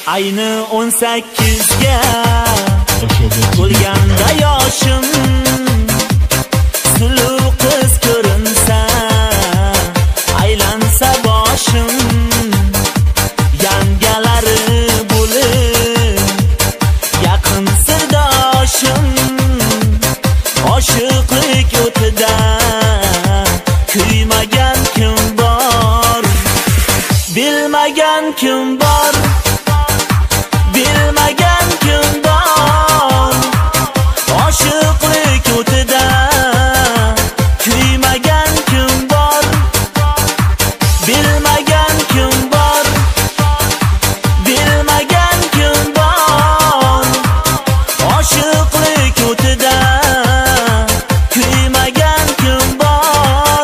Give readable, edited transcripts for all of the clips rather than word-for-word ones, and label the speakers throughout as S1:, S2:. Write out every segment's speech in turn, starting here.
S1: Ayni 18ga to'lganda yoshim, suluv qiz ko'rinsa, aylansa boshim, yangalari bo'lib yaqin sirdoshim, oshiqlik o'tida kuymagan kim bor, bilmagan kim bor, bilmagan kim bor, oshiqlik o'tida kuymagan kim bor, bilmagan kim bor, bilmagan kim bor, oshiqlik o'tida kuymagan kim bor.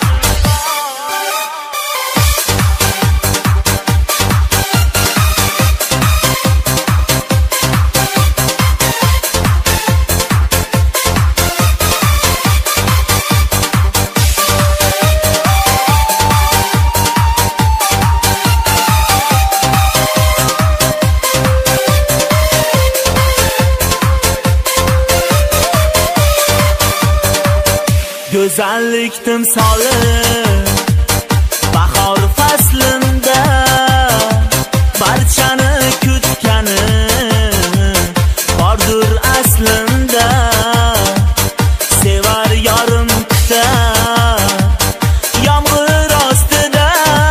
S1: Go'zallik timsoli bahor faslida barchani kutgani bordur aslida. Sevar yorim kutar yomg'ir ostida,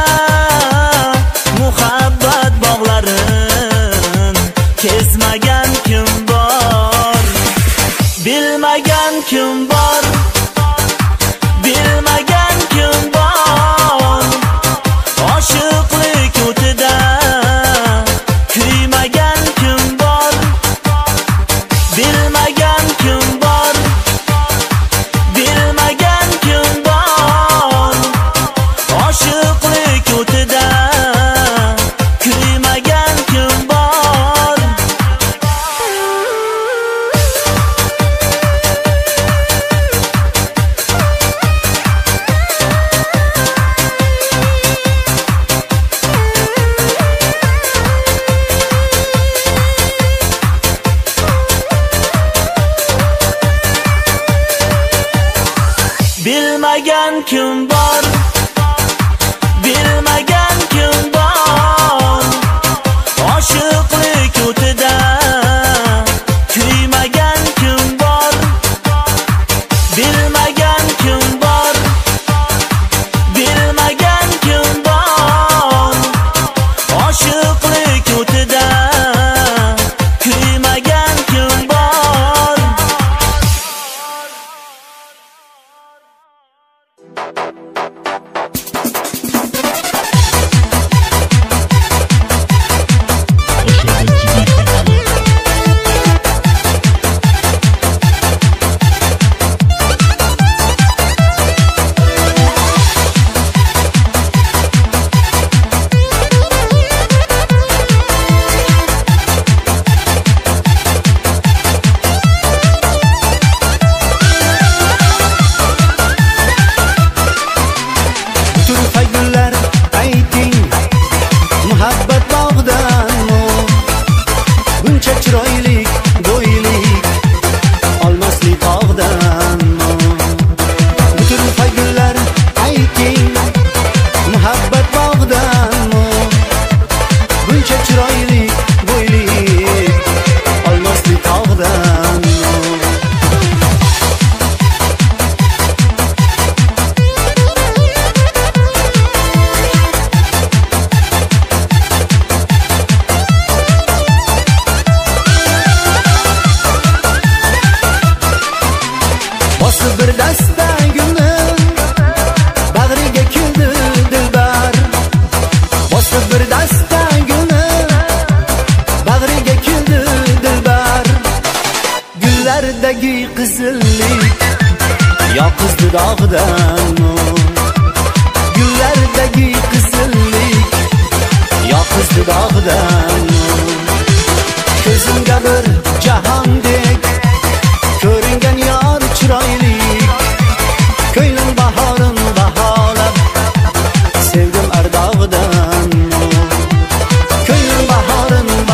S1: muhabbat bog'larin kezmagan kim bor, bilmagan kim bor, bilmagan kim bor, oshiqlik o'tida kuymagan kim bor, bilmagan kim bor, bilmagan kim bor, oshiqlik o'tida kuymagan kim bor. Bilmagan kim bor, bilmagan kim bor, oshiqlik o'tida kuymagan kim bor, bilmagan kim bor, bilmagan kim bor, oshiqlik o'tida kuymagan kim bor. Bir dasta gulni bag'riga kuldi dilbar, bosib bir dasta gulni bag'riga kuldi dilbar. Gullardagi qizillik yoqizdi dog'dan, gullardagi qizillik yoqizdi dog'dan. Ko'zimga bir jahondek ko'ringan yor chiroyli, ko'nglim bahorin baholab sevdim ardog'idan. Ko'nglim bahorin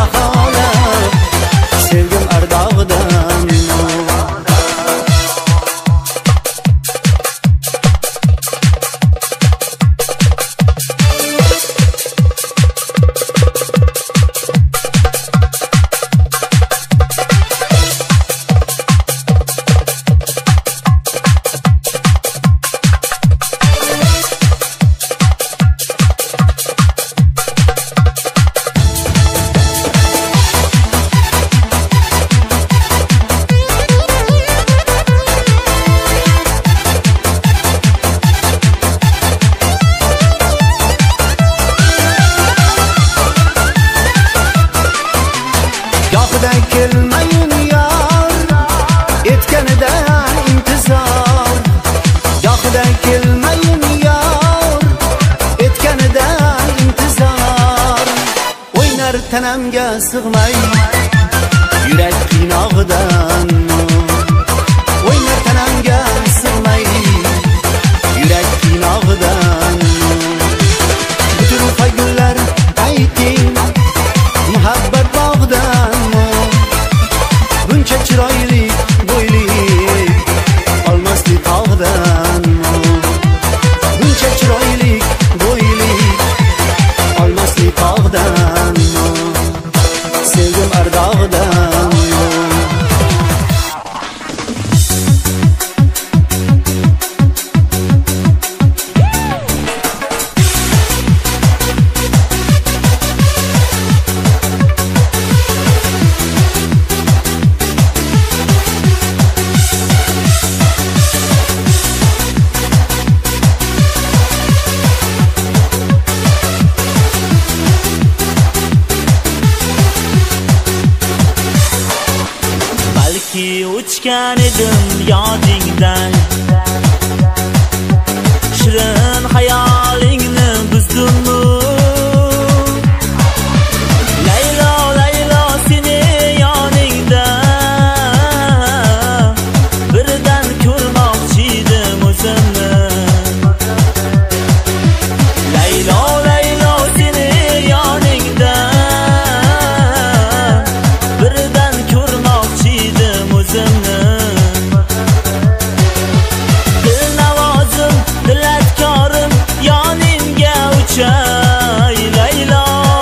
S1: tanamga sig'may yurak qiynog'idan o'ynar tanamga sig'may yurak qiynog'idan butun qayg'ular ayting muhabbat bog'dan buncha chiroyli bo'yli olmasli tog'dan buncha chiroyli bo'yli olmasli tog'dan sevgim ardog'idan
S2: uçgan edim yodingdan shirin xayolingni buzdimmi Laylo Laylo seni yoningda birdan ko'rmoqchi edim o'zimni Laylo Laylo seni yoningda birdan ko'rmoqchi edim o'zimni Dilnavozim dilatkorim yoningga uchay Laylo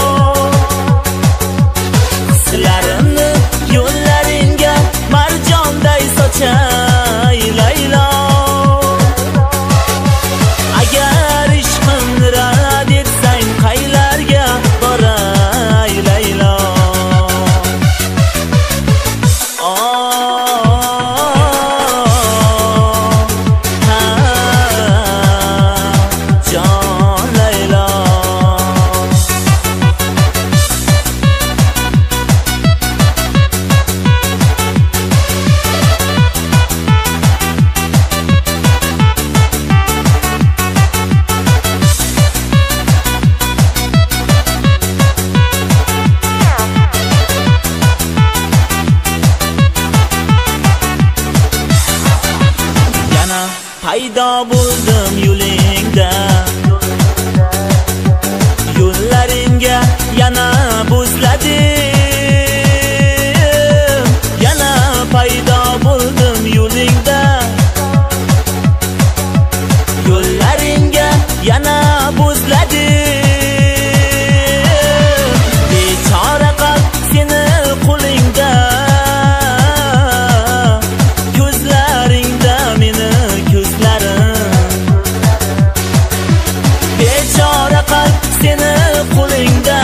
S2: hislarimni yo'llaringga marjonday sochay Laylo agar ishqimni rad etsang qaylarga boray Laylo paydo bo'ldim yo'lingda yo'llaringga yana bo'zladim yana paydo bo'ldim yo'lingda yo'llaringga yana bo'zladim bechora qalb seni qo'lingda ko'zlaringda meni bechora qalb seni qo'lingda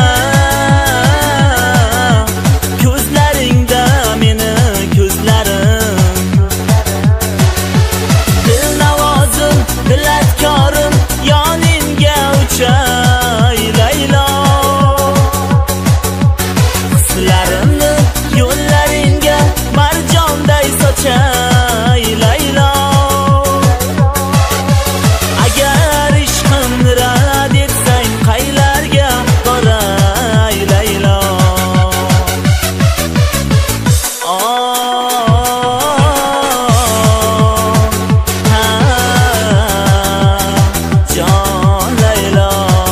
S2: ko'zlaringda meni ko'zlarim dilnavozim dilatkorim yoningga uchay Laylo hislarimni yo'llaringga marjonday sochay Laylo agar ishqimni rad etsang qaylarga boray Laylo jon Laylo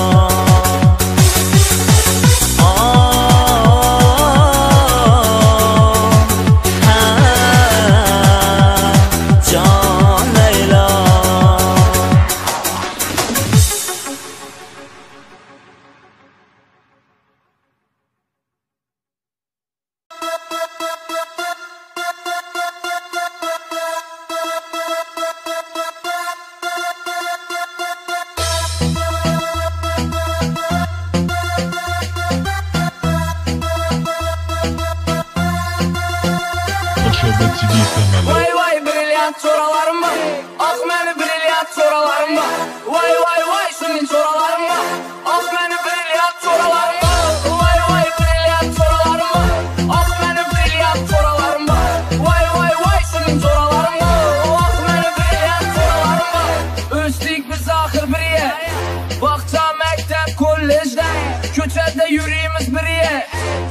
S2: jon Laylo
S3: Vay vay brilyant soralarım var. Ah meni brilyant soralarım var. Vay vay vay senin soralarım var. Ah meni brilyant soralarım var. Vay vay brilyant soralarım var. Ah meni brilyant soralarım var. Vay vay vay senin soralarım var. Ah meni brilyant soralarım var. Üstlük biz ahir biriye. Vakta mektep kollejde. Köçede yüreğimiz biriye.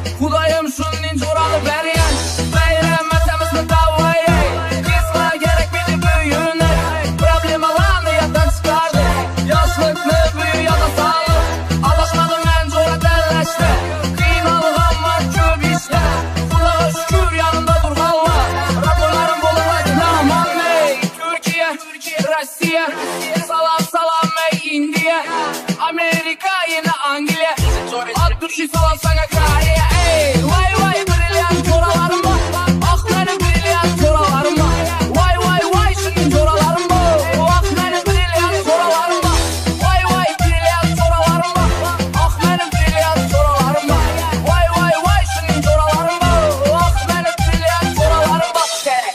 S3: Rossiya. Salam salam ey Indiya, Amerika yine Angliya. At düşü salam sana Koreya. Ey vay vay brilliant çoralarım var. Ah benim brilliant çoralarım var. Vay vay vay şimdi çoralarım var. Ah benim brilliant çoralarım var. Vay vay brilliant çoralarım var. Ah benim brilliant çoralarım var. Vay vay vay şimdi çoralarım var. Ah benim brilliant çoralarım var.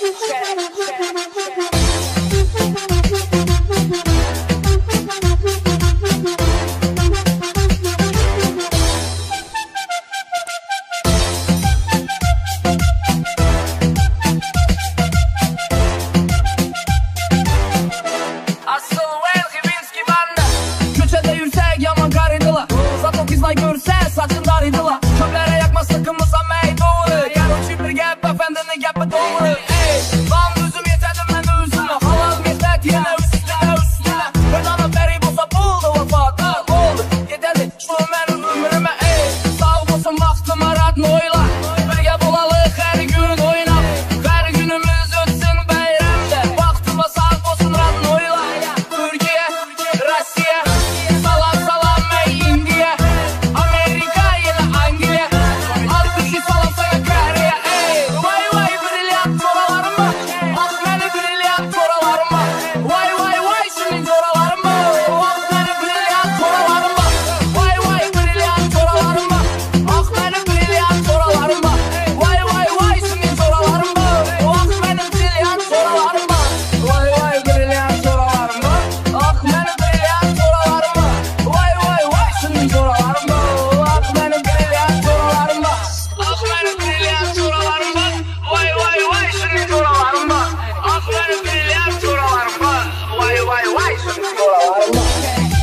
S3: Asıl Velkivinski bende. Köçede yürsek yaman karıydılar. Zato kızlar görse saçın darıydılar. Çöplere yakma sakınmasa mey doğru. Gel uçup bir gep efendini gepe doğru. Ey lan düzüm yetedim ben üzüme. Halal millet yine üstüne. Bedana beri bulsa buldu vefat oldu. Yeterli şu benim ömrüme ey. Sağ olsun vaktıma radın oyla. Birge bulalıq her gün oynap. Her günümüz ötsün bayramda. Vaktıma sağ olsun radın oyla. Türkiye, Rossiya, salam salam ey Indiya, Amerika yine Angliya. At düşü salam sana Koreya. Ey vay vay brilliant çoralarım var. Ah benim brilliant çoralarım var. Vay vay vay şimdi çoralarım var. Ah benim brilliant çoralarım var. Vay vay brilliant çoralarım var. Ah benim brilliant çoralarım var. Vay vay vay şimdi çoralarım var. Ah benim brilliant çoralarım var. Vay vay brilliant çoralarım var. Ah benim brilliant çoralarım var. Vay vay vay şimdi çoralarım var. Ah benim brilliant çoralarım var. Ah benim brilliant çoralarım var. Vay vay vay şimdi çoralarım var. Ah benim brilliant çoralarım var. Vay vay vay şimdi çoralarım var.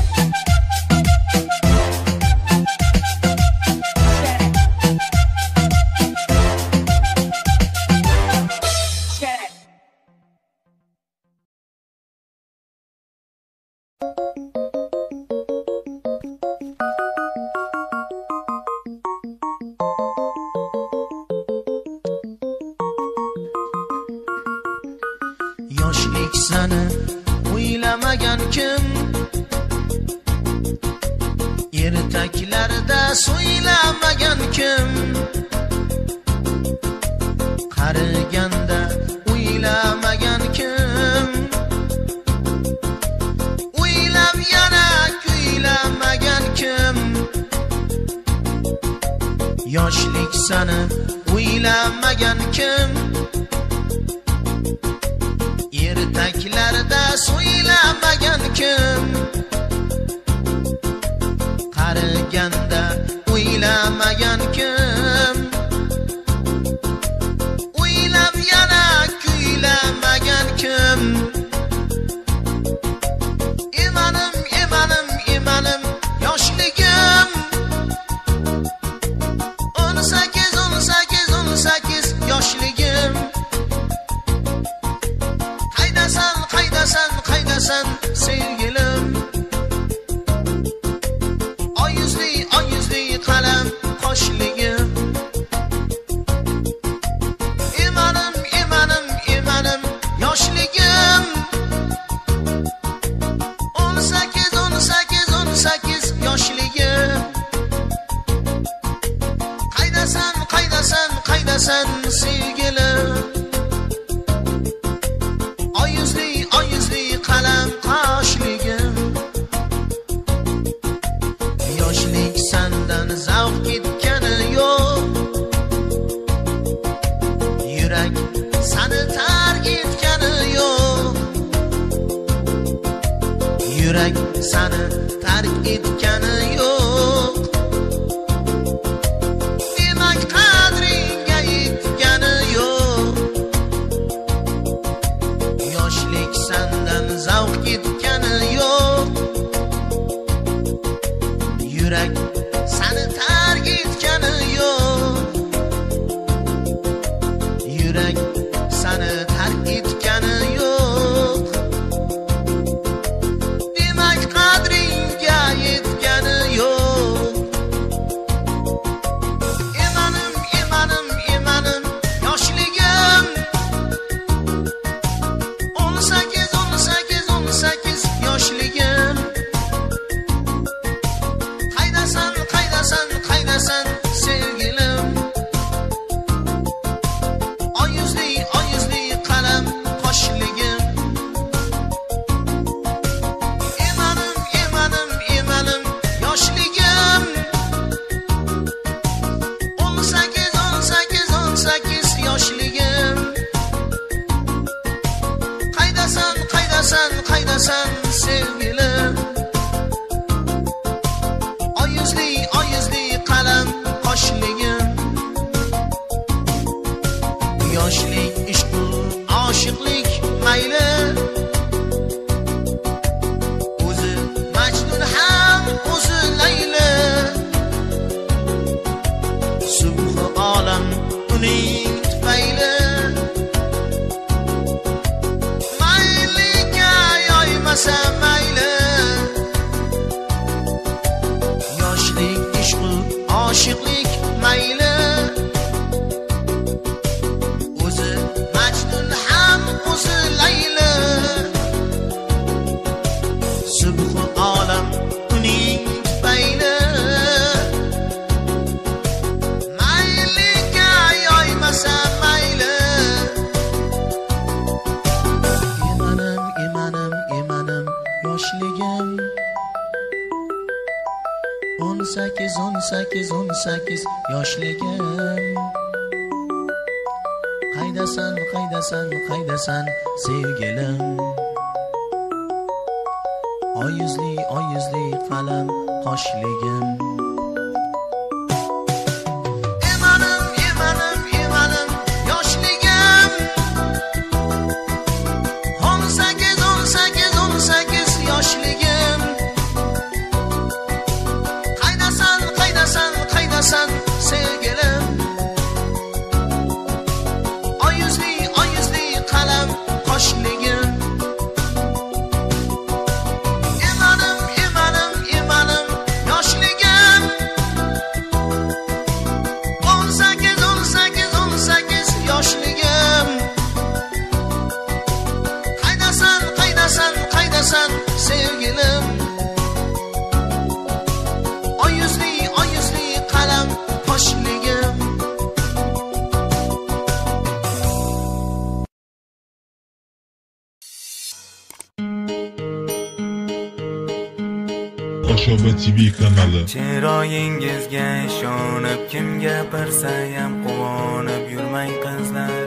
S4: Yoshlik seni o'ylamagan kim, ertaklarda so'ylamagan kim, qariganda o'ylamagan kim, o'ylab yana kuylamagan kim. Yoshlik seni o'ylamagan kim, ertaklarda so'ylamagan kim, qariganda o'ylamagan kim, o'ylab yana kuylamagan kim. Emanim emanim emanim yoshligim 18 yoshligim. Qaydasan sevgilim, oy yuzli qalam qoshligim. Emanim yoshligim 18 yoshligim. Qaydasan sevgilim, oy yuzli qalam qoshligim. Yoshlik sandan zavq ketgani yo'q, yurak seni tark etgani yo'q, yurak seni tark etgani yo'q. Demak qadringga yetgani yo'q. Yoshlik sandan zavq ketgani yo'q, yurak seni tark etgani yo'q, yurak seni tark etgani yo'q. Demak qadringga yetgani yoymasa mayli. Yoshlik, ishq, oshiqlik mayli. O'zi Majnun ham o'zi Layli. Subh olam uning tufayli. Mayliga yoymasa mayli. Emanim yoshligim 18 yoshligim. Qaydasan sevgilim. Oy yuzli qalam qoshligim. Emanim yoshligim 18 yoshligim. Qaydasan sevgilim. Oy yuzli qalam qoshligim. Emanim yoshligim 18 yoshligim. Qaydasan sevgilim. Oy yuzli qalam qoshligim.
S5: Oshoba TV kanali.
S2: Chiroyingizga ishonib kim gapirsa ham quvonib yurmang qizlar.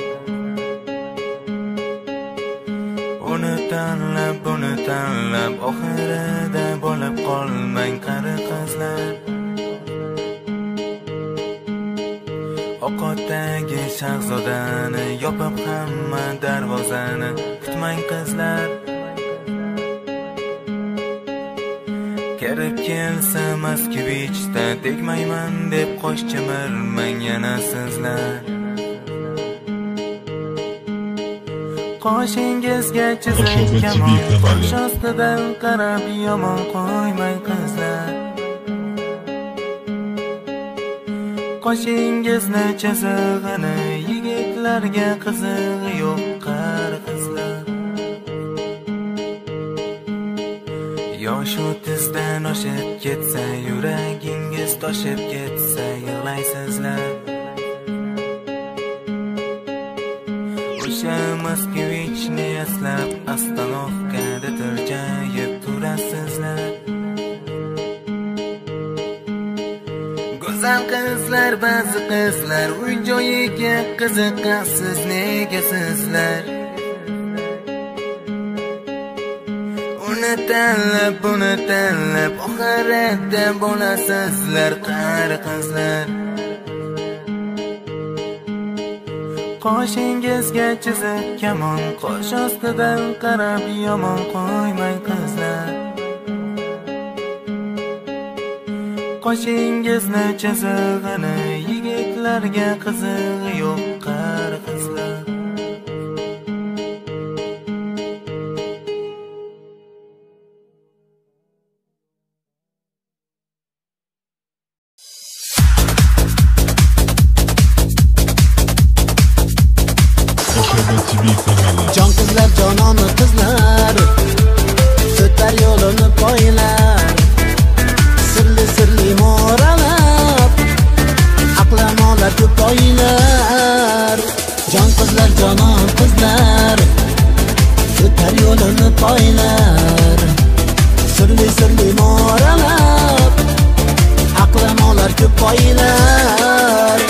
S2: Uni tanlab oxirida bo'lib qolmang qari qizlar. Oqotdagi shahzodani yopib hamma darvozani kutmang qizlar. Kirib kelsa Moskvichda tegmayman deb qo'sh chimirmang yana sizlar. Qoshingizga chizib kamon qosh ostidan qarab yomon qo'ymang qizlar. Qoshingizni chizig'ini yigitlarga qizig'i yo'q qari qizlar. Yosh 30dan oshib ketsa yuragingiz toshib ketsa yig'laysizlar. O'sha Moskvichni eslab astanovkada tirjayib turasizlar. Go'zal qizlar, ba'zi qizlar uy joyiga qiziqasiz nega sizlar? Uni tanlab oxirida bo'lasizlar qari qizlar. Qoshingizga chizib kamon qosh ostidan qarab yomon qo'ymang qizlar. Qoshingizni chizig'ini yigitlarga qizig'i yo'q qari qizlar.
S1: Jon qizlar, jonona qizlar, o'tar yo'lini poylar. Sirli mo'ralab, aqlamolar ko'p poylar. Jon qizlar, jonon qizlar, o'tar yo'lini poylar. Sirli mo'ralab, aqlamolar ko'p poylar.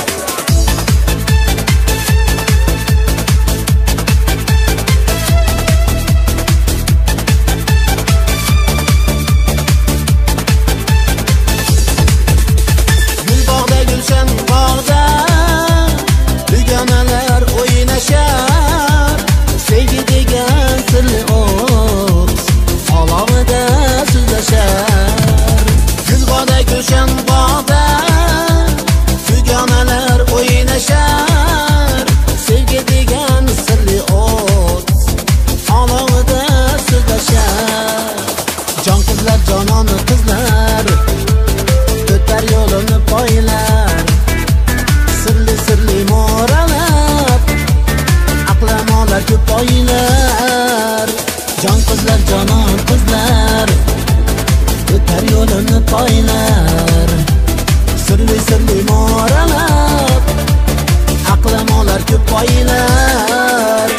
S1: canon qizlar o'tar yo'lini poylar sirli mo'ralab aqlim olar ko'p poylar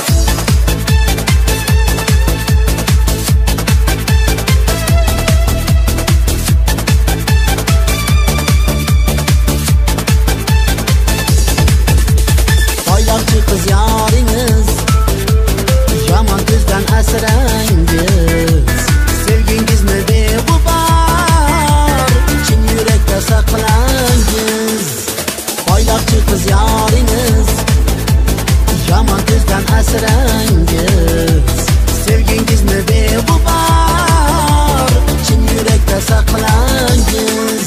S1: poyloqchi qiz yoringiz yomon ko'zdan asrangiz sevgingizni beg'ubor chin yurakda saqlangiz poyloqchi qiz yoringiz yomon ko'zdan asrangiz sevgingizni beg'ubor chin yurakda saqlangiz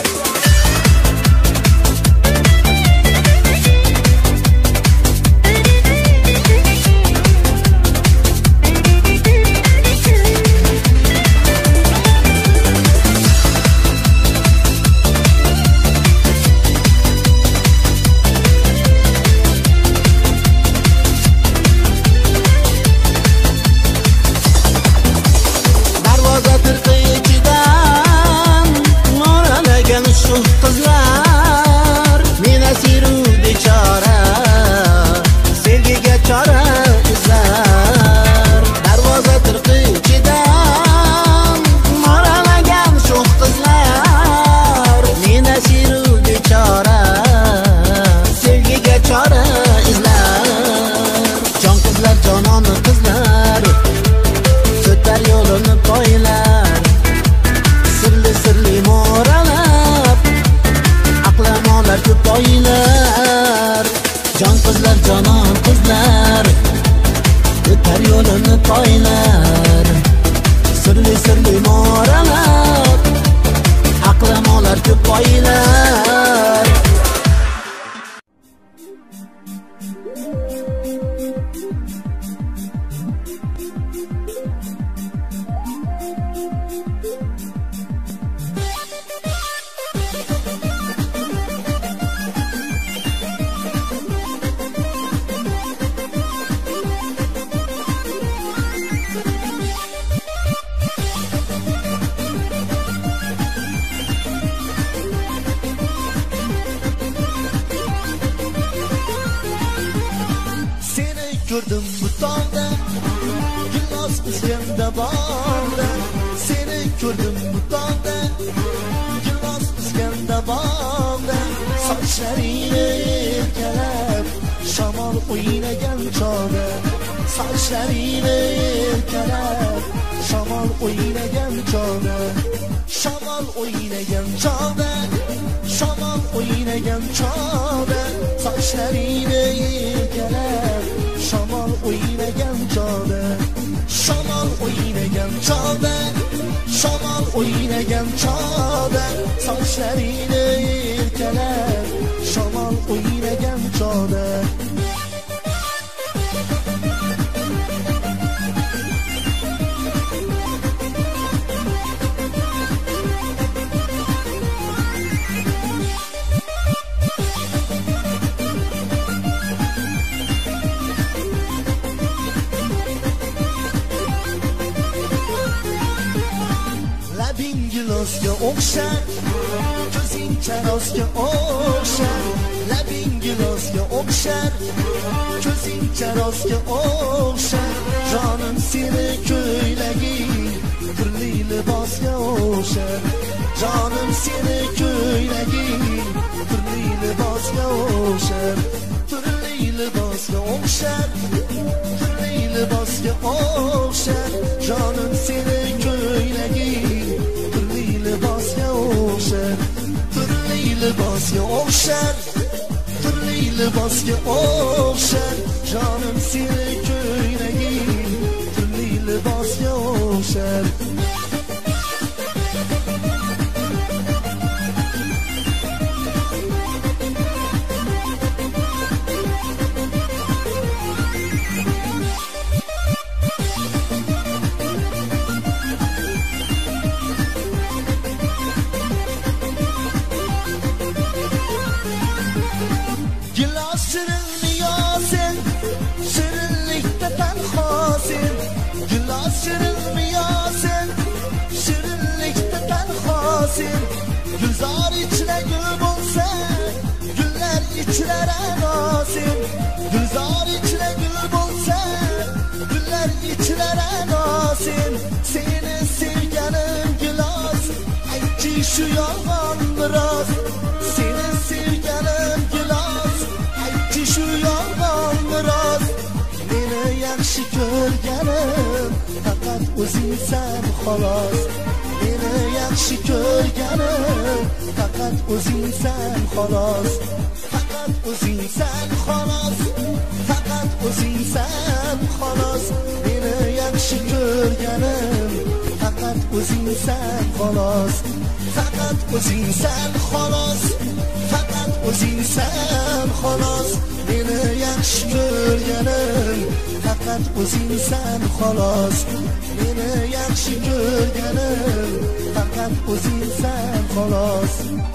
S1: qizlar men asiru bechora sevgiga chora izlar darvoza tirqichidan mo'ralagan sho'x qizlar men asiru bechora sevgiga chora izlar jon qizlar jononi qizlar o'tar yo'lini poylar sirli mo'ralab aqlamolar ko'p poylar jon qizlar jonon qizlar o'tar yo'lini poylar sirli mo'ralab aqlamolar ko'p poylar
S6: Gördüm bu dağda Gülmaz üzerinde bağda Seni gördüm bu dağda Gülmaz üzerinde bağda Saçlarıyla erkelep Şamal oynayan çağda Saçlarıyla erkelep Şamal oynayan çağda Şamal oynayan çağda Şamal oynayan çağda Saçlarıyla erkelep Şamal oynayan çağda Şamal oynayan çağda Şamal oynayan çağda Saçlarıyla erkeler Şamal oynayan çağda Gilosga o'xshar ko'zing charosga o'xshar labing gilosga o'xshar ko'zing charosga o'xshar jonim seni ko'ylaging turli libosga o'xshar jonim seni ko'ylaging turli libosga o'xshar turli libosga o'xshar turli libosga o'xshar jonim seni ko'ylaging libosga o'xshar turli libosga o'xshar turli libosga o'xshar jonim seni ko'ylaging turli libosga o'xshar Şirinlikte tenhasin, gülah şirin mi nosin Gülzar içine gül bulsa Güller içlere nosin Gülzar içine gül bulsa Güller içlere nosin Seni sevgenim gilas Aytki şu yalan biraz Seni sevgenim gilas Aytki şu yalan biraz Meni yaxshi ko'rganim faqat o'zingsan xolos Meni yaxshi ko'rganim faqat o'zingsan xolos Faqat o'zingsan xolos Faqat o'zingsan xolos Meni yaxshi ko'rganim faqat o'zingsan xolos Faqat o'zingsan xolos Faqat o'zingsan xolos Meni yaxshi ko'rganim faqat o'zingsan xolos Meni yaxshi ko'rganim faqat o'zingsan xolos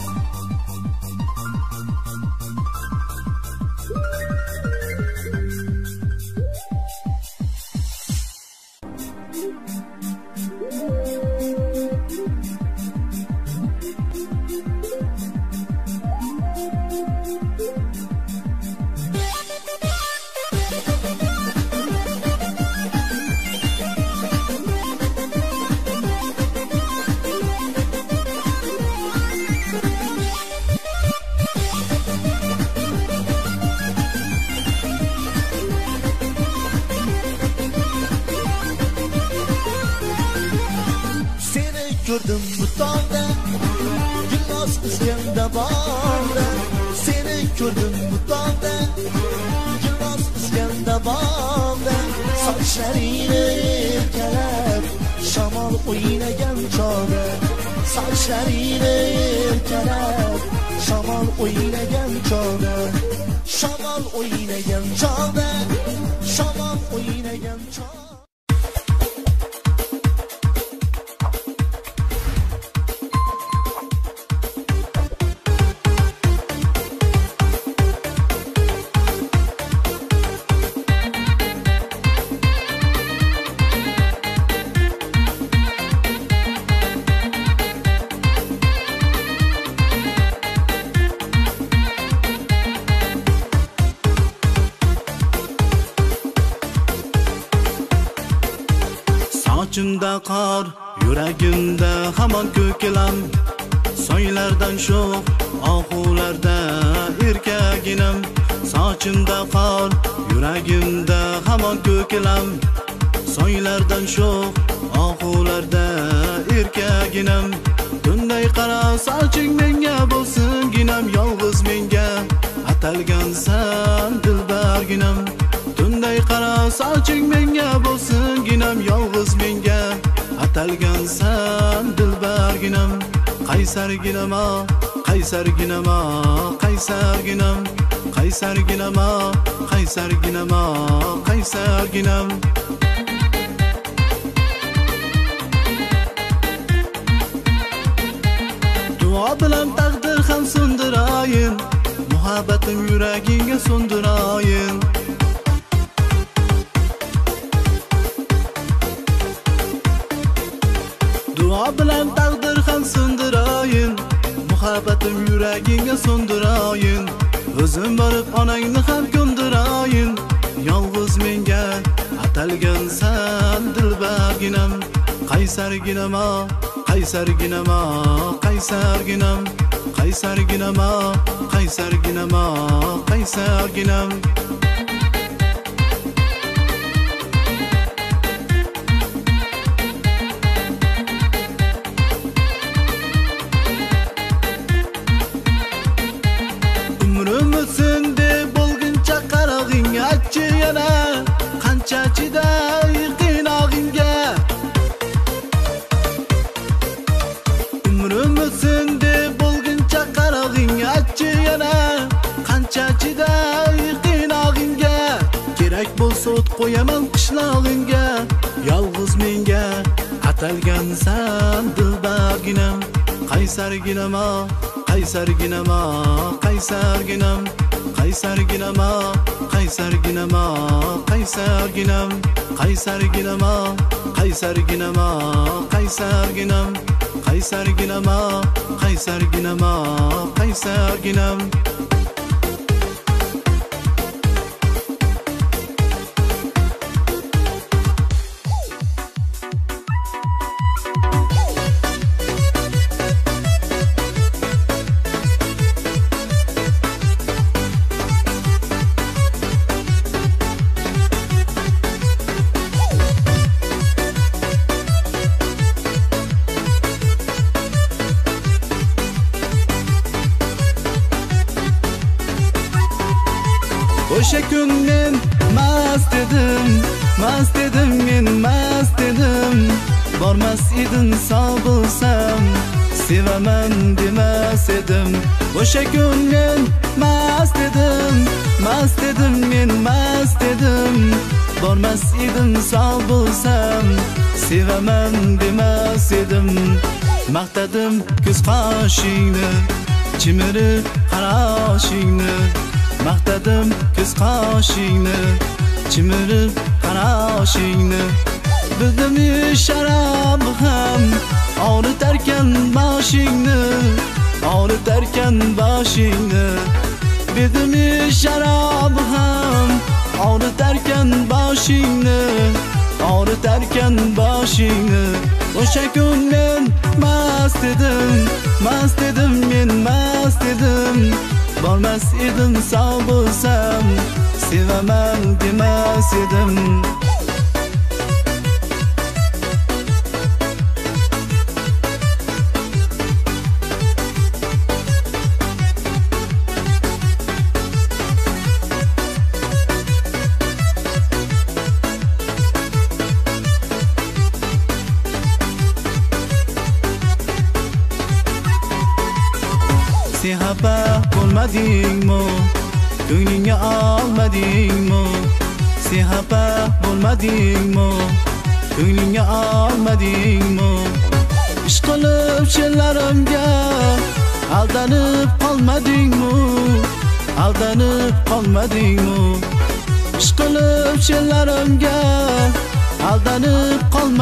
S6: Gördüm bu dağda Güllas üzgende bağda Seni gördüm bu dağda Güllas üzgende bağda Saçlarını erkelep Şamal oynayan çağda Saçlarını erkelep Şamal oynayan çağda Şamal oynayan çağda Şamal oynayan çağda
S7: Sochimda qor, yuragimda hamon ko'kilam Soylardan sho'x, ohularda erkaginam Sochimda qor, yuragimda hamon ko'kilam Soylardan sho'x, ohularda erkaginam Tunday qara soching menga bo'lsin ginam Yolg'iz menga atalgansan dilbarginam Tunday qara soching menga bo'lsin ginam Yolg'iz menga atalgansan dilbarginam Qaysarginam qaysarginam qaysarginam qaysarginam qaysarginam qaysarginam Duo bilan taqdir ham so'ndirayin Muhabbatim yuragingga so'ndirayin Duo bilan taqdir ham so'ndirayin Muhabbatim yuragingga so'ndirayin O'zim borib onangni ham ko'ndirayin Yolg'iz menga atalgansan dilbarginam Qaysarginam qaysarginam qaysarginam qaysarginam qaysarginam qaysarginam Qanchachida qinog'ingga Umrim o'tsin deb bo'lguncha qarog'ing achchi yana Qanchachida qinog'ingga Kerak bo'lsa o't qo'yaman qishlog'ingga Yolg'iz menga atalgansan dilbarginam Qaysarginam qaysarginam qaysarginam qaysarginam qaysarginam qaysarginam qaysarginam qaysarginam qaysarginam qaysarginama qaysarginama qaysarginam O'sha kun men mast edim men mast edim bormas edim sog' bo'lsam sevaman demas edim o'sha kun men mast edim men mast edim bormas edim sog' bo'lsam sevaman demas edim maqtadim ko'z qoshingni chimirib qarashingni maqtadim ko'z qoshingni chimirib qarashingni bildim sharab ham og'ritarkan boshingni bildim sharab ham og'ritarkan boshingni o'sha kun men mast edim men mast edim bormas edim sog' bo'lsam sevaman demas edim sen xafa bo'lmadingmi ko'nglingga olmadingmi sen xafa bo'lmadingmi ko'nglingga olmadingmi ishq qilib she'rlarimga aldanib qolmadingmi ishq qilib she'rlarimga aldanib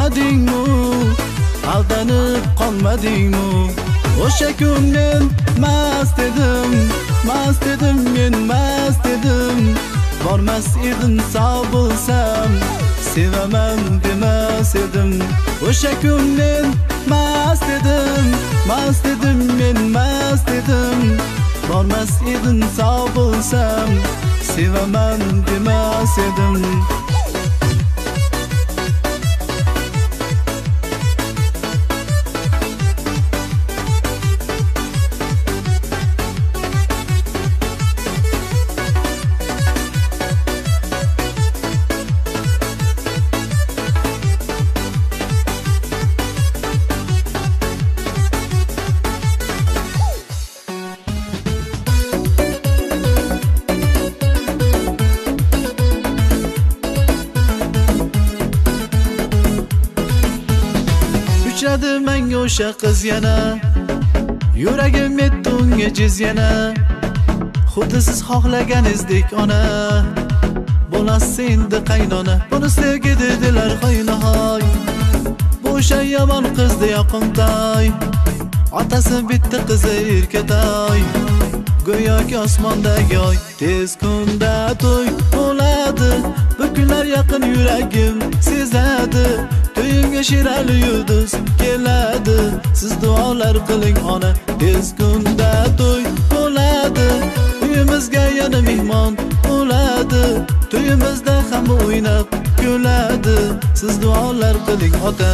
S7: qolmadingmi o'sha kun men mast edim men mast edim bormas edim sog' bo'lsam sevaman demas edim o'sha kun men mast edim men mast edim bormas edim sog' bo'lsam sevaman demas edim uchradi menga o'sha qiz yana yuragim yetdi unga jiz yana xuddi siz xohlaganingizdek ona bo'lasiz endi qaynona buni sevgi dedilar hoynahoy bu o'sha yomon qizdi yoqimtoy otasi bitta qizi erkatoy go'yoki osmondagi oy tez kunda to'y bo'ladi bu kunlar yaqin yuragim sezadi to'yimga shirali yulduz keladi siz duolar qiling ona tez kunda to'y bo'ladi uyimizga yana mehmon bo'ladi to'yimizda hamma o'ynab kuladi siz duolar qiling ota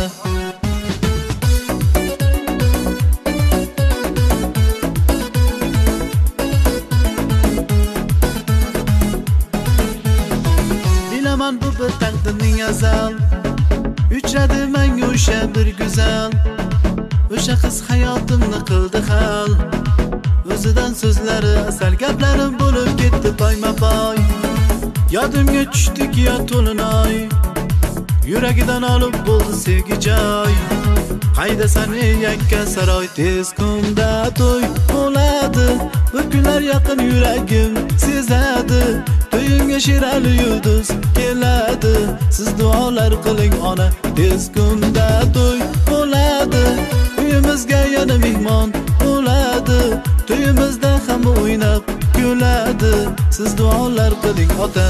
S7: bilaman bu bir taqdirning azal uchradi menga o'sha bir go'zal o'sha qiz hayotimni qildi hal o'zidan so'zlari asal gaplarim bo'lib ketdi poyma-poy yodimga tushdik ya to'linoy yuragidan olib bo'ldi sevgi joy qaydasan ey yakka saroy tez kunda to'y bo'ladi bu kunlar yaqin yuragim sezadi to'yimga shirali yulduz keladi siz duolar qiling ona tez kunda to'y bo'ladi uyimiz keladi, siz duolar qiling ota.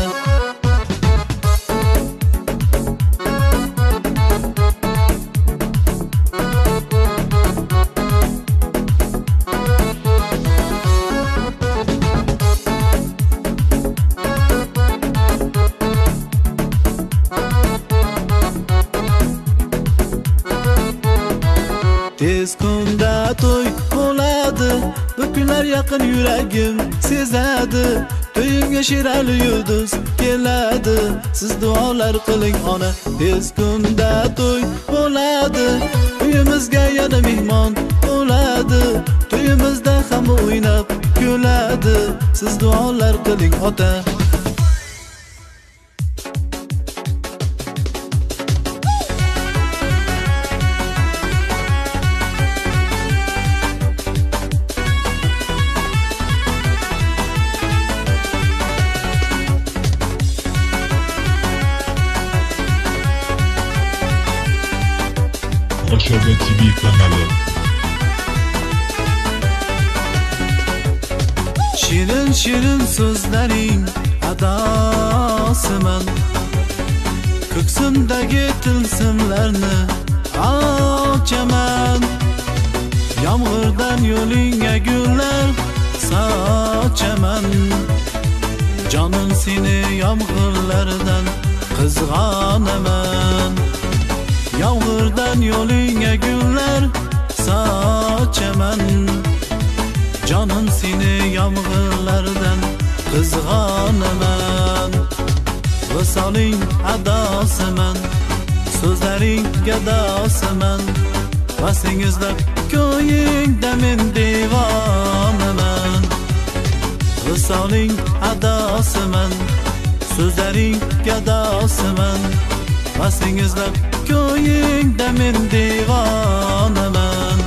S7: Tez kunda to'y bo'ladi, bu kunlar yaqin yuragim sezadi. To'yimga Sherali yulduz keladi, siz duolar qiling ona. Tez kunda to'y bo'ladi, uyimizga yana mehmon bo'ladi. To'yimizda hamma o'ynab kuladi, siz duolar qiling ota.
S5: Aşabe TV kanalı.
S7: Shirin shirin so'zlaring adosiman, ko'ksimdagi tilsimlarni ochaman. Yomg'irdan yo'lingga gullar sochaman, jonim seni yomg'irlardan qizg'onaman. Yomg'irdan yo'lingga gullar sochaman, jonim seni yomg'irlardan qizg'onaman. Visoling adosiman, so'zlaring gadosiman, vasingizda ko'yingda men devonaman. Visoling adosiman, so'zlaring gadosiman, vasingizda ko'yingda men devonaman.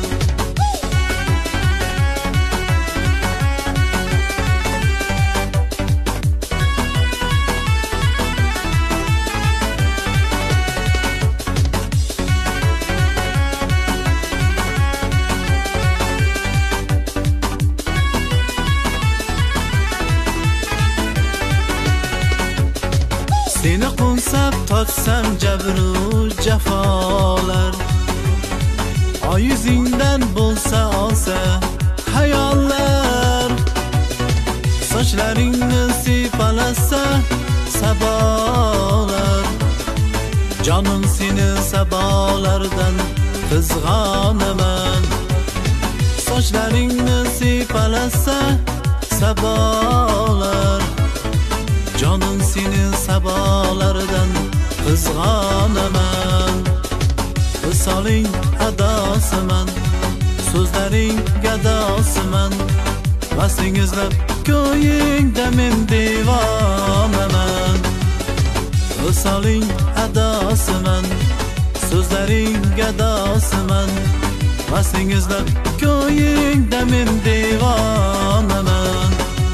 S7: Seni qo'nsab totsam jabru jafolar, oy yuzingdan bo'lsa olsa hayollar. Sochlaringni siypalasa sabolar, jonim seni sabolardan qizg'onaman. Sochlaringni siypalasa sabolar, jonim seni sabolardan qizg'onaman. Visoling adosiman, so'zlaring gadosiman, vasingizlab ko'yingda men devonaman. Visoling adosiman, so'zlaring gadosiman, vasingizlab ko'yingda men devonaman.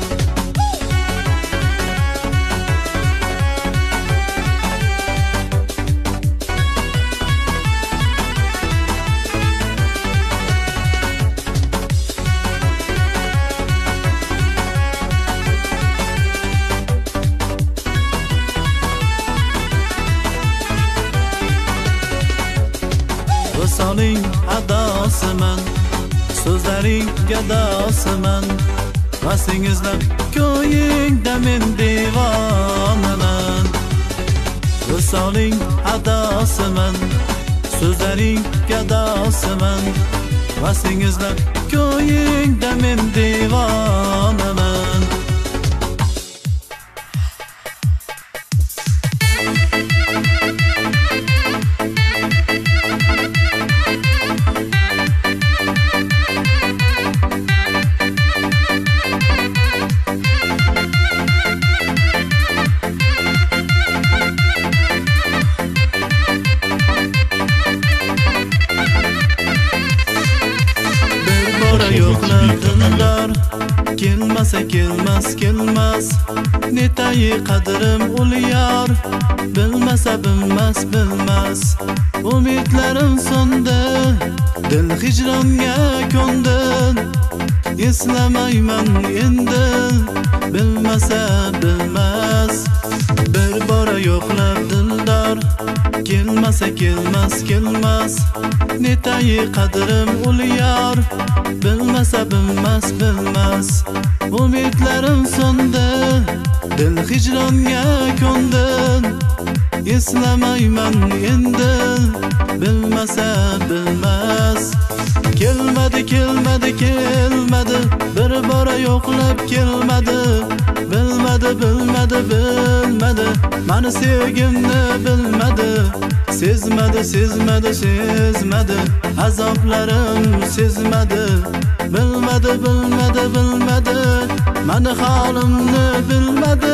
S7: Visoling adosiman, so'zlaring gadosiman, vasingizlab ko'yingda men devonaman. Visoling adosiman, so'zlaring gadosiman, vasingizlab ko'yingda men devonaman. Yo'qlardilar, kelmasa kelmas, netayi qadrim ul yor. Bilmasa bilmas, umidlarim so'ndi, dil hijronga ko'ndi. eslamayman endi bilmasa bilmas bir bora yo'qlab dildor kelmasa kelmas netayi qadrim ul yor bilmasa bilmas umidlarim so'ndi dil hijronga ko'ndim eslamayman endi bilmasa bilmas kelmadi bir bora yo'qlab kelmadi bilmadi mani sevgimni bilmadi sezmadi azoblarim sezmadi bilmadi mani holimni bilmadi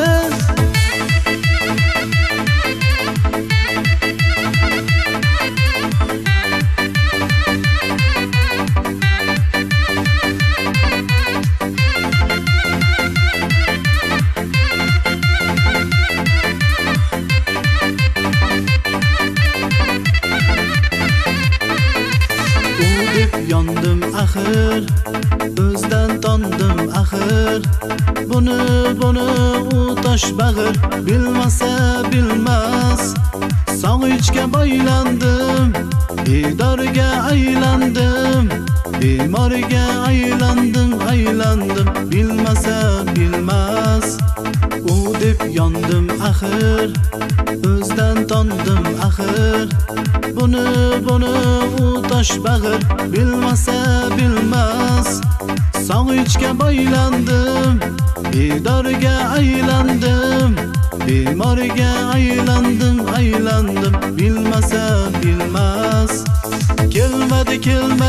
S7: yondim axir o'zdan tondim axir buni u tosh bag'ir bilmasa bilmas sog'ichga boylandim bedorga aylandim bemorga aylandim bilmasa bilmas u deb yondim axir o'zdan tondim axir buni u tosh bag'ir bilmasa bilmas sog'ichga boylandim bedorga aylandim bemorga aylandim bilmasa bilmas kelmadi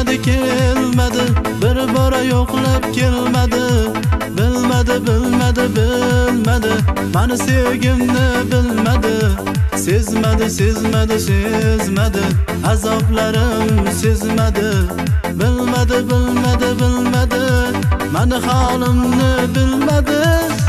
S7: bir bora yo'qlab kelmadi bilmadi mani sevgimni bilmadi sezmadi azoblarim sezmadi bilmadi mani holimni bilmadi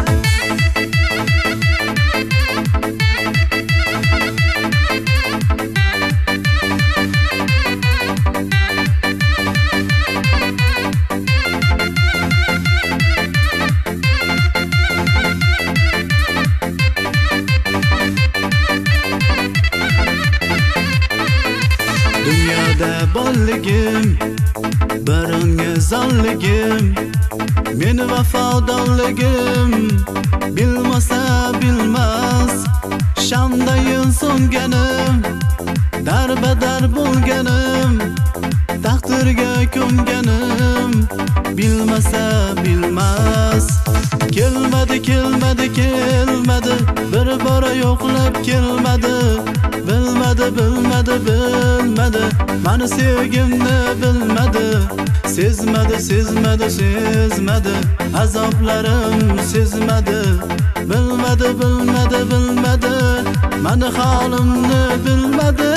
S7: borligim biringa zonligim meni vafodorligim bilmasa bilmas shamdayin so'nganim darbadar bo'lganim taqdirga ko'nganim bilmasa bilmas kelmadi bir bora yo'qlab kelmadi bilmadi mani sevgimni bilmadi sezmadi azoblarim sezmadi bilmadi mani holimni bilmadi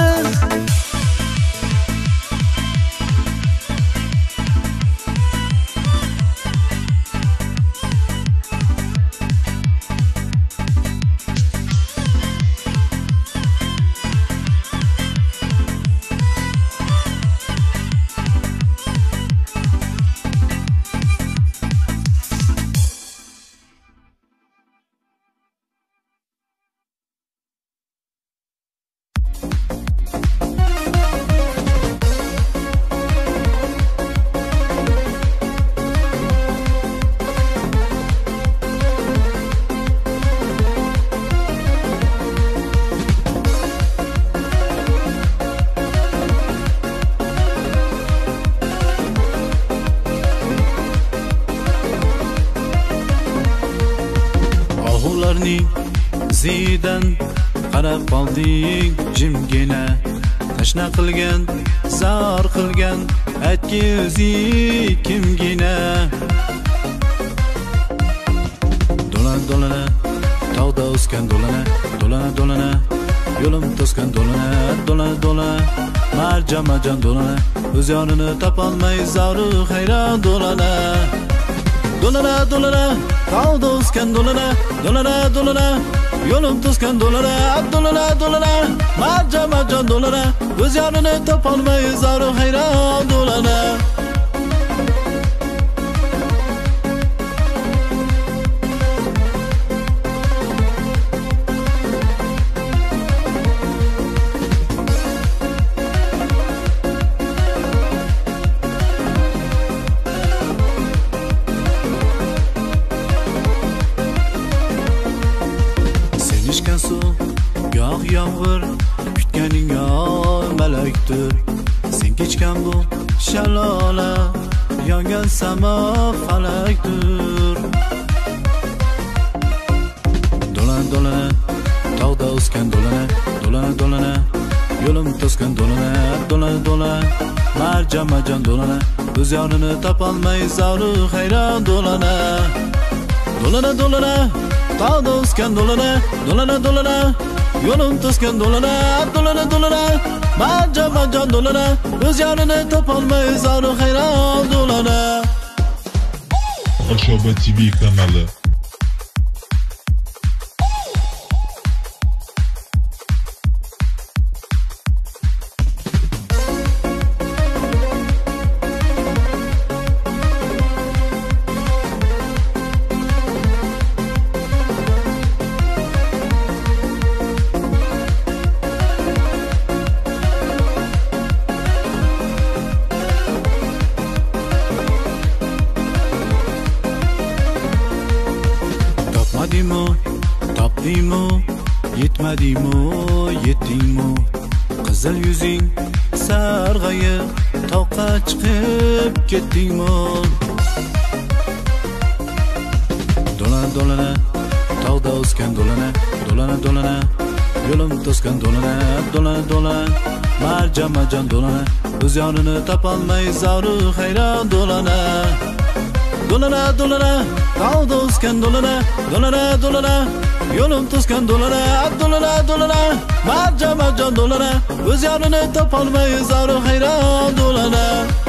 S7: zidan qarab qolding jimgina tashna qilgan zor qilgan aytki o'zi kimgina dolana tog'da o'sgan dolana yo'lim to'sgan dolana marjon dolana o'z yonini topolmay zoru hayron dolana tog'da o'sgan dolana yo'lim to'sgan dolana marjon dolana o'z yonini topolmay zoru hayron dolana to'shgan bu shalola, yongan samo falakdir. Dolana dolana tog'da o'sgan dolana, dolana dolana yo'lim to'sgan dolana, dolana dolana marjon marjon dolana, o'z yonini topolmay zavru hayron dolana. Dolana dolana tog'da o'sgan dolana, dolana dolana yo'lim to'sgan dolana, dolana dolana marjon marjon dolana, o'z yonini topolmay zavru hayron dolana.
S5: Oshoba TV kanalı.
S7: Topdingmi, yetmadingmi, yetdingmi? Qizil yuzing sarg'ayib, toqqa chiqib ketdingmi? Dolana dolana tog'da o'sgan dolana, dolana dolana yo'lim to'sgan dolana, dolana dolana marjon marjon dolana, o'z yonini topolmay zavru hayron dolana. Dolana dolana tog'da o'sgan dolana, dolana dolana yo'lim to'sgan dolana, dolana dolana marjon marjon dolana, o'z yonini topolmay zavru hayron dolana.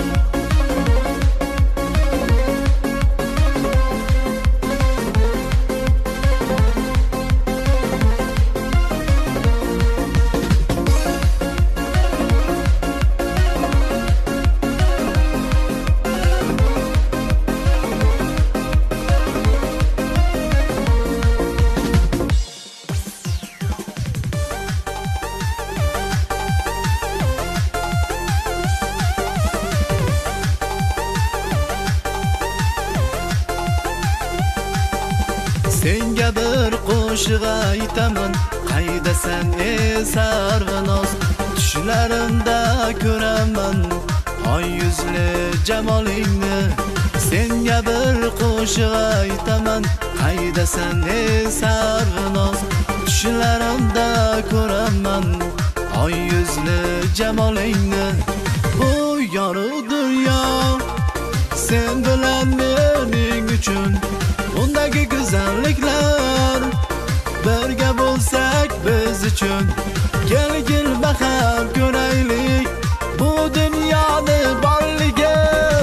S7: Senga bir qo'shiq aytaman, qaydasan ey sarvinoz? Tushlarimda ko'raman oy yuzli jamolingni. Senga bir qo'shiq aytaman, qaydasan ey sarvinoz? Tushlarimda ko'raman oy yuzli jamolingni. Bu yorug' dunyo sen bilan mening uchun, undagi go'zalliklar birga bo'lsak biz uchun. Kelgil baham ko'raylik bu dunyoni borligi.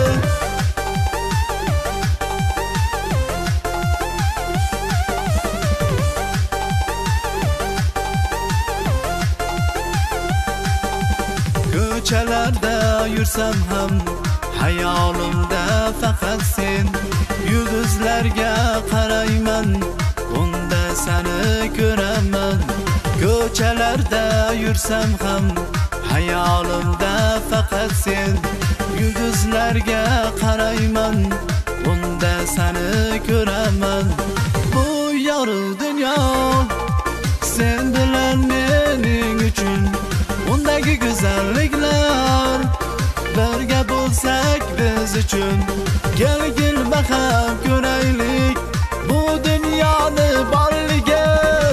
S7: Ko'chalarda yursam ham hayolimda faqat sen. Yulduzlarga qarayman, unda seni ko'raman. Ko'chalarda yursam ham hayolimda faqat sen. Yulduzlarga qarayman, unda seni ko'raman. Bu yorug' dunyo sen bilan mening uchun, undagi go'zalliklar birga bo'lsak biz uchun. Kelgil baham ko'raylik bu dunyoni borligi.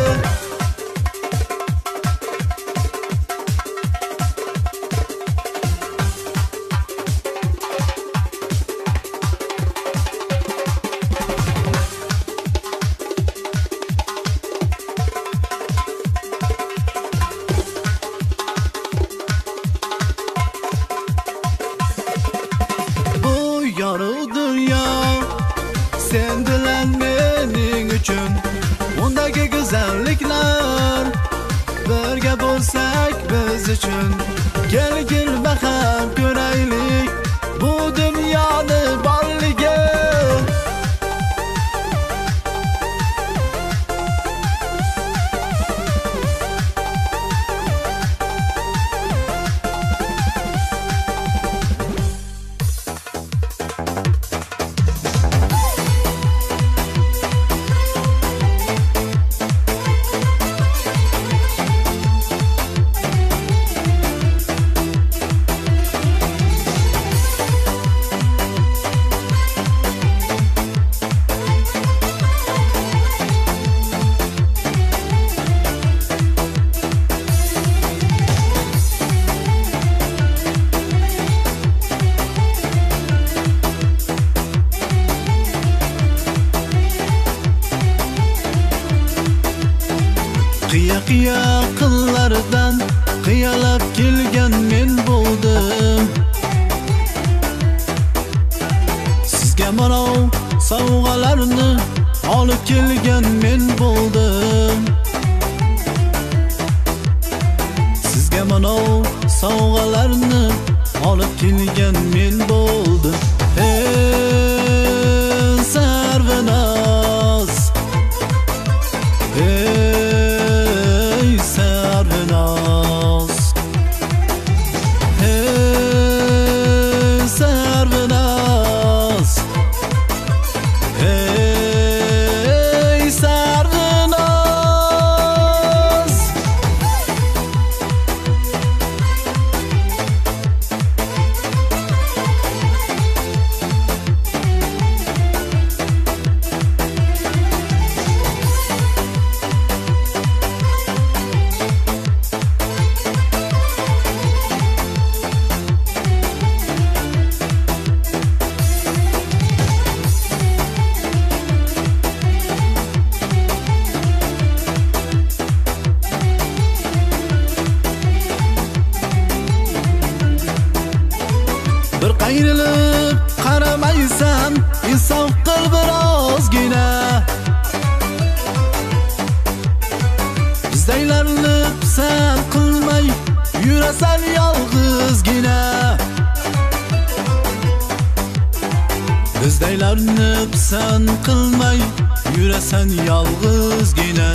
S7: Yorug' dunyo sen bilan mening uchun, undagi go'zalliklar birga bo'lsak biz uchun. Kelgil baham ko'raylik bu dunyoni borligi. yaqinlaridan qiyalab kelgan men bo'ldim. Sizga mana sovg'alarni olib kelgan men bo'ldim. Sizga mana sovg'alarni olib kelgan men bo'ldim. Ey Sarvinoz, ey Sarvinoz, ey Sarvinoz, ey Sarvinoz. Bir qayrilib qaramaysan, insof qil birozgina. Bizdaylarni pisand qilmay yurasan yolg'izgina. Bizdaylarni pisand qilmay yurasan yolg'izgina.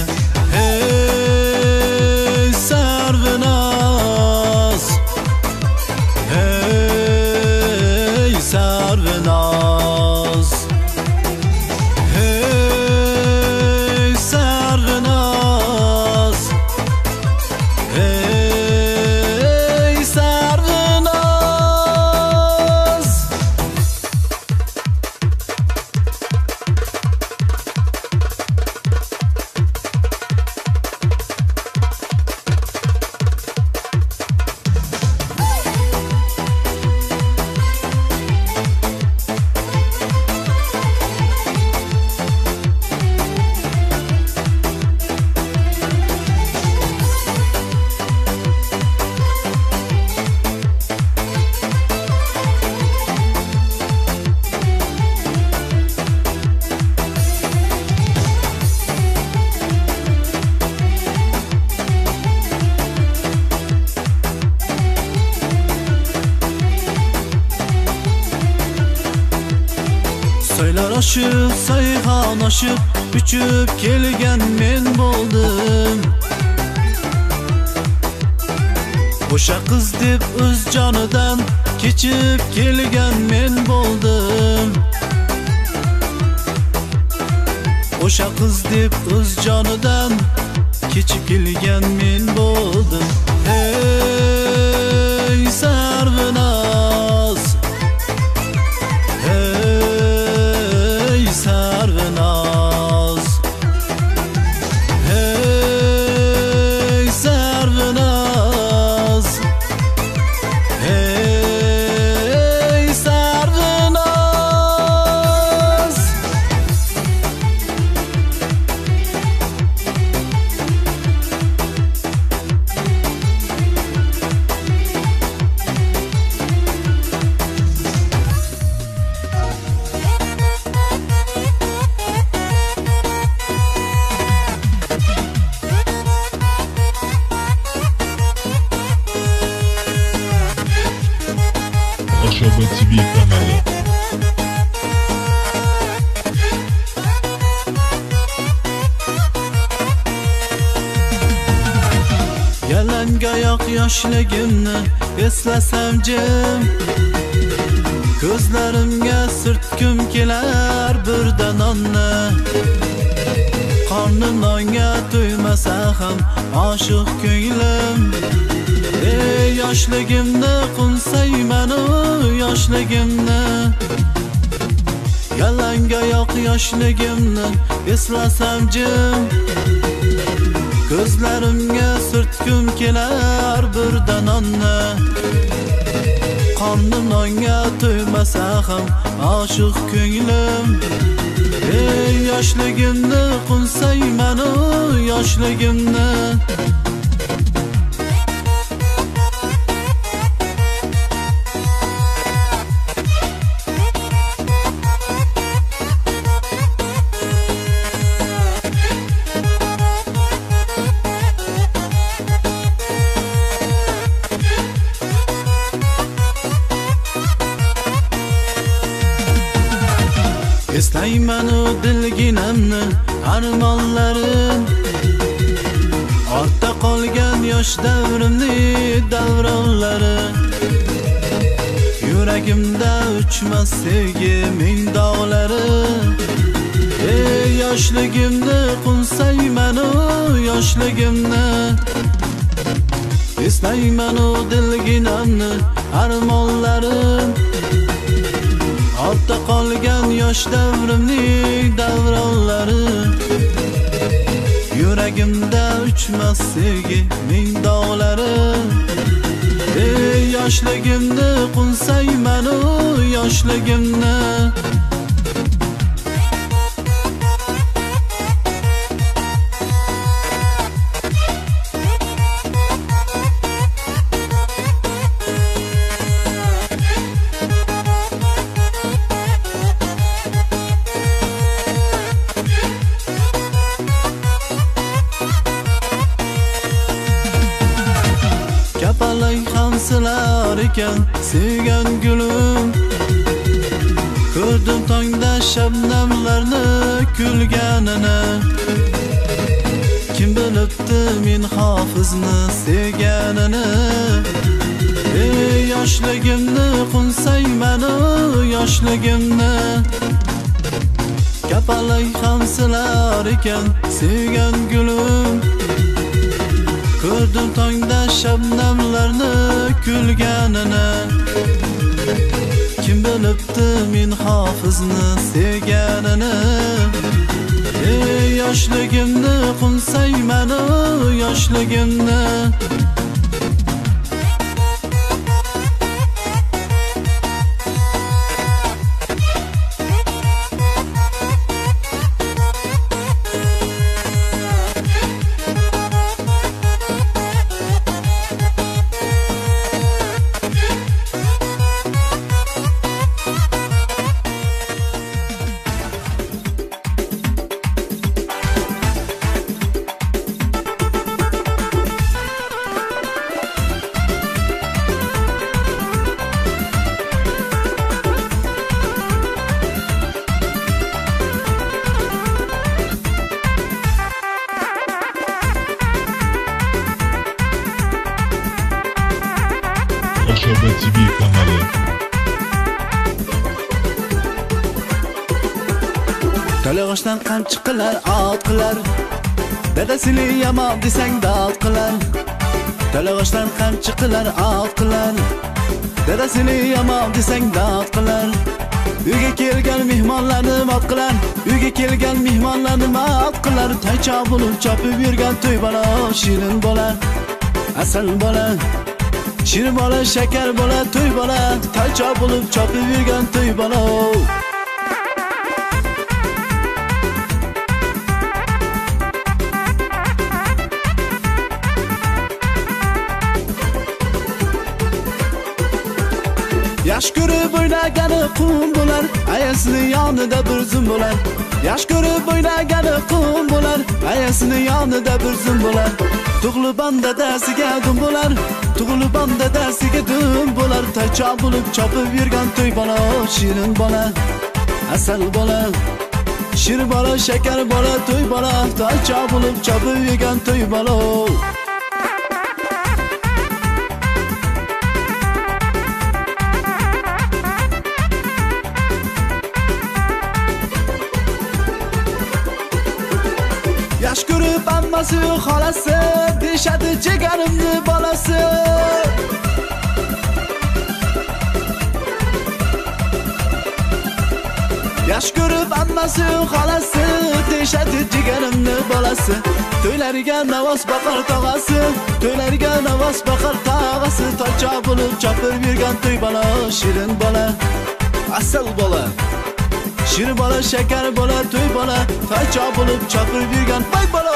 S7: Ey Sarvinoz, ey Sarvinoz, ey Sarvinoz, ey Sarvinoz. Soylar oshib, sayxon oshib, uchib kelgan men bo'ldim. O'sha qiz deb o'z jonidan kechib kelgan men bo'ldim. O'sha qiz deb o'z jonidan kechib kelgan men bo'ldim. Ey Sarvinoz, ey Sarvinoz, ey Sarvinoz, ey Sarvinoz.
S5: Aşaba TV kanalı.
S7: Yalangoyoq yoshligimni eslasam jim, ko'zlarimga surtkim kelar birda nonni. Qornim nonga to'ymasa ham oshiq ko'nglim. Ey yoshligimni qo'nsayman, yoshligimni. Yalangoyoq yoshligimni eslasam jim, ko'zlarimga surtkim kelar birda nonni. qornim nonga to'ymasa ham oshiq ko'nglim. Ey yoshligimni qo'nsayman, yoshligimni. Eslayman o dilginamni armonlarim, ortda qolgan yosh davrimni davronlari. Yuragimda uchmas sevgi ming dog'lari. Ey yoshligimni qo'nsayman, yoshligimni. Eslayman o dilginamni armonlarim, ortda qolgan yosh davrimning davronlari. Yuragimda uchmas sevgi ming dog'lari. Ey yoshligimni qo'nsayman, yoshligimni. Kapalay hamsilar ekan sevgan gulim. Ko'rdim tongda shabnamlarni kulganini. Kim bilibdi men hofizni sevganini. Ey yoshligimni qo'nsayman, yoshligimni. Kapalay hamsilar ekan sevgan gulim. Ko'rdim tongda shabnamlarni kulganini. Kim bilibdi men hofizni sevganini. Ey yoshligimni qo'nsayman, yoshligimni.
S5: Ashaba TV kanalı.
S7: Talag'ochdan qamchi qilar, ot qilar. Dadasini yomon desang dod qilar. Talag'ochdan qamchi qilar, ot qilar. Dadasini yomon desang dod qilar. Uyga kelgan mehmonlarni mot qilar. Uyga kelgan mehmonlarni mot qilar. Taycha bo'lib chopib yurgan to'y bola, shirin bola, asal bola. Shirin bola, shakar bola, to'y bola. Taycha bo'lib chopib yurgan to'y bola. Yash ko'rib o'ynagani qum bo'lar, ayasini yonida bir zum bo'lar. Yash ko'rib o'ynagani qum bo'lar, ayasini yonida bir zum bo'lar. Tug'ilban dadasiga dum bo'lar, tug'ilban dadasiga dum bo'lar. Taycha bo'lib chopib yurgan to'y bola, shirin bola, asal bola. Shirin bola, shakar bola, to'y bola. Taycha bo'lib chopib yurgan to'y bola. Yash ko'rib ammasi xolasi deshadi jigarimni bolasi. Yaş ko'rib ammasi xolasi teshadi jigarimni bolasi. To'ylariga navoz boqar tog'asi, to'ylariga navoz boqar tog'asi. Toycha bo'lib chopib yurgan to'y bola, shirin bola, asal bola. Shirin bola, shakar bola, to'y bola, toycha bo'lib chopib yurgan boy bola.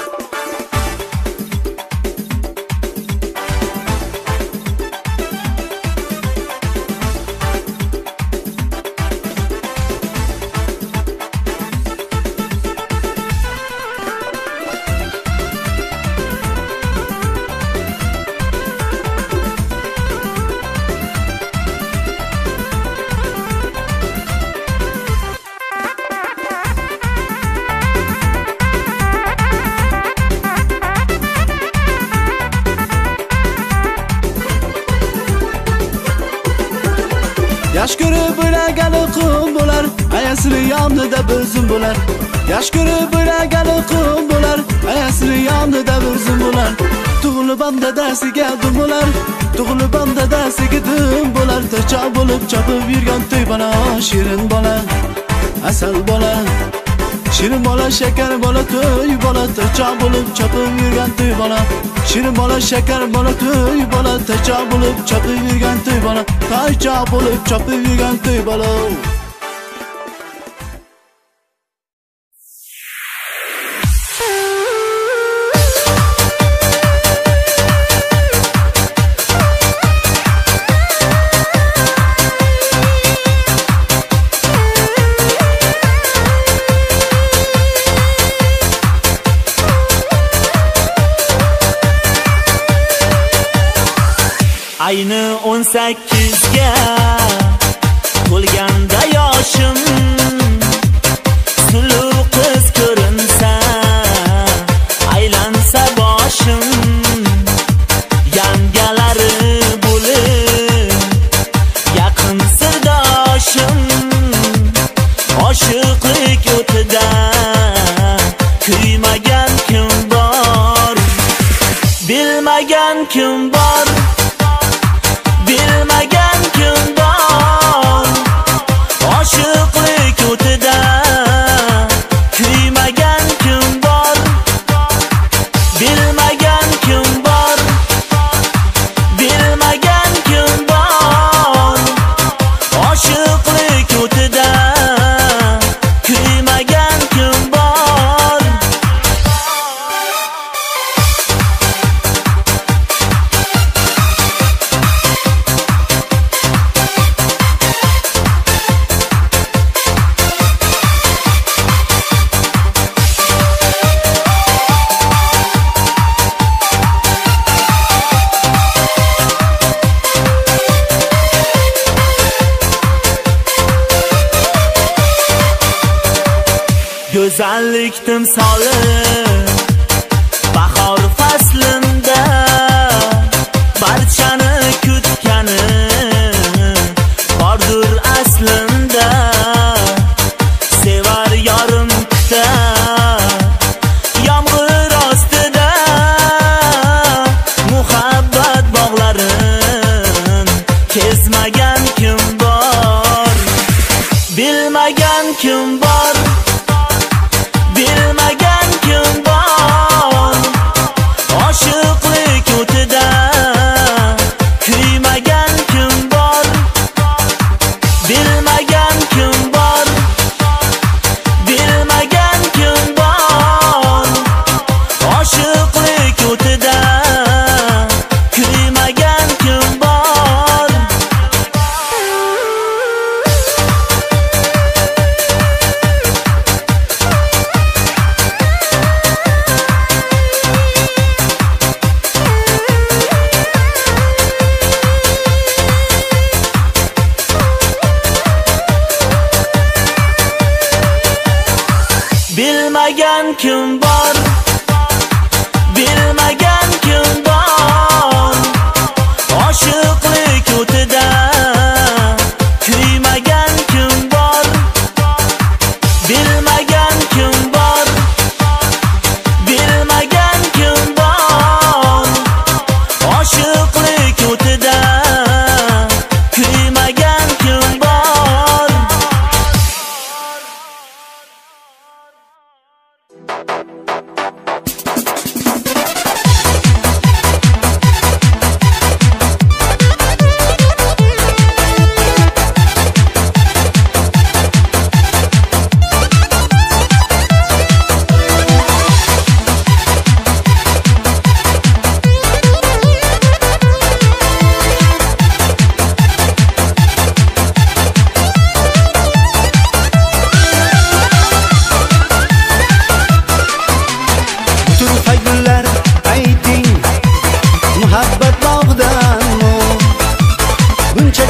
S7: Yaş ko'rib o'ylagan qum bo'lar, ayasini yonida bir zum bo'lar. Yash ko'rib o'ylagan qum bo'lar, ayasini yonida bir zum bo'lar. Tug'ilib dadasiga dum bo'lar, tug'ilib dadasiga dum bo'lar. To'ycha bo'lib chopib yurgan to'y bola, shirin bola, asal bola. Shirin bola, shakar bola, to'y bola, to'ycha bo'lib chopib yurgan to'y bola. Shirin bola, shakar bola, to'y bola, to'ycha bo'lib chopib yurgan to'y bola. Toycha bo'lib chopib yurgan to'y bola.
S8: Ayni 18ga to'lganda yoshim, suluv qiz ko'rinsa, aylansa boshim, yangalari bo'lib yaqin sirdoshim, oshiqlik o'tida kuymagan kim bor, bilmagan kim bor. Bilmagan kim bor, oshiqlik o'tida kuymagan kim bor. Bilmagan kim bor, bilmagan kim bor, oshiqlik o'tida kuymagan kim bor. Go'zallik timsoli bahor faslinda barchani kutgani bordur aslinda. Sevar yorim kutar yomg'ir ostida, muhabbat bog'larin kezmagan kim bor, bilmagan kim bor. Bilmagan kim bor, oshiqlik o'tida kuymagan kim bor. Bilmagan kim bor, bilmagan kim bor, oshiqlik o'tida kuymagan kim bor. Bilmagan kim bor, bilmagan kim bor, oshiqlik o'tida kuymagan kim bor. Bilmagan kim bor, bilmagan kim bor, oshiqlik o'tida kuymagan kim bor.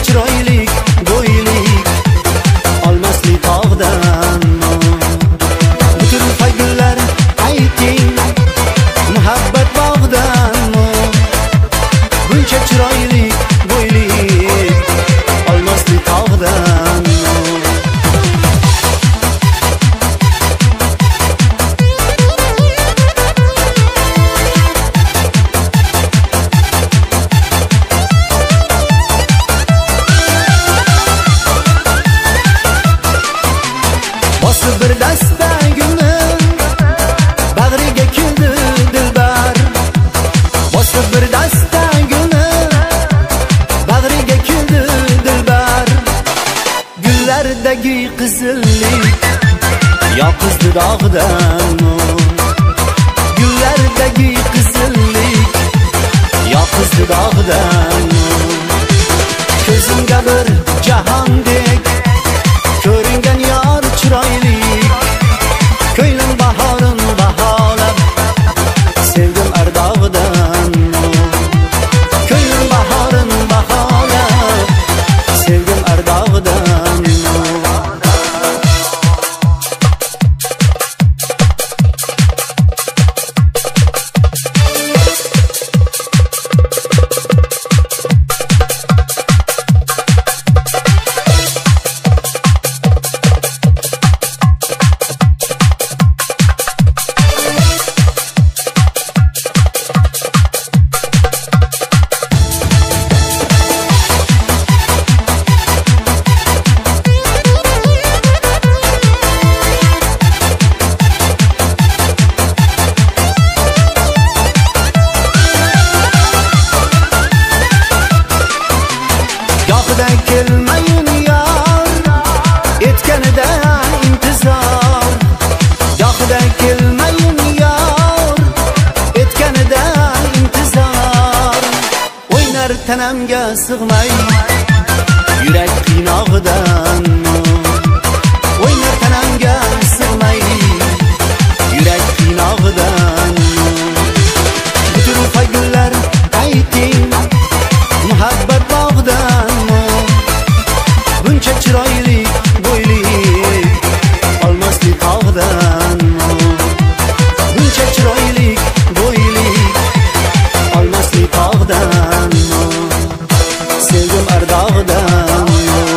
S6: chiroylik bo'ylik olmasli tog'dan butun faygullar ayting muhabbat bog'danmi buncha chiroylik bo'ylik olmasli tog'dan bosib bir dasta gulni bag'riga keldi dilbar bosib bir dasta gulni bag'riga keldi dilbar gullardagi qizillik yoqizdi dog'dan gullardagi qizillik yoqizdi dog'dan ko'zimga bir jahondek ko'ringan yor chiroylik ko'nglim bahorin baholab sevdim ardog'idan ko'nglim bahorin baholab sevdim ardog'idan gohida kelmayin yor etganida intizor gohida kelmayin yor etganida intizor o'ynar tanamga sig'may yurak qiynog'idan o'ynar tanamga sig'may yurak qiynog'idan butun faygullar ayting muhabbat bog'danmi buncha chiroylik bo'ylik olmasli tog'danmi buncha chiroylik bo'ylik olmasli tog'danmi sevdim ardog'idan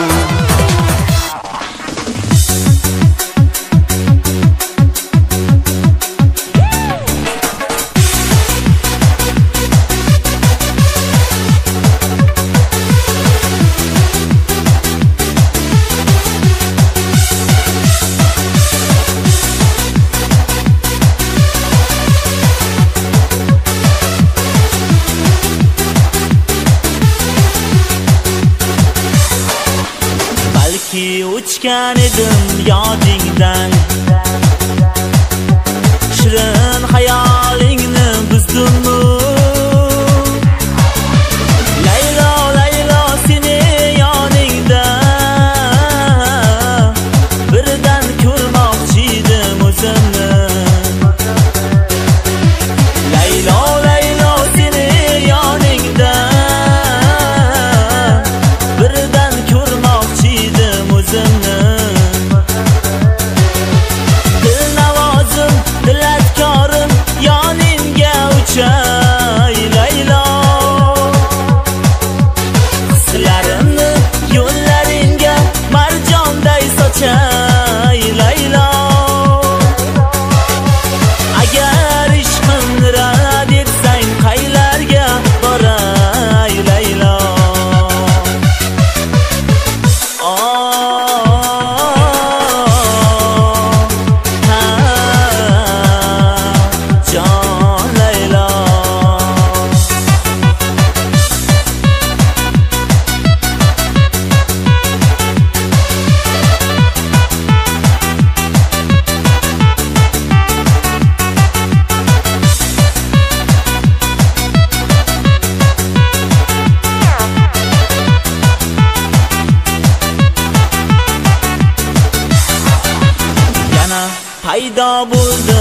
S8: balki uchgan edim yodingdan shirin xayolingni buzdimmi laylo laylo seni yoningda birdan ko'rmoqchidim o'zimni laylo laylo seni yoningda birdan ko'rmoqchidim o'zimni dilnavozim dilatkorim yoningga uchay laylo hislarimni yo'llaringga marjonday sochay laylo agar ishqimni rad etsang qaylarga boray laylo jon laylo paydo bo'ldi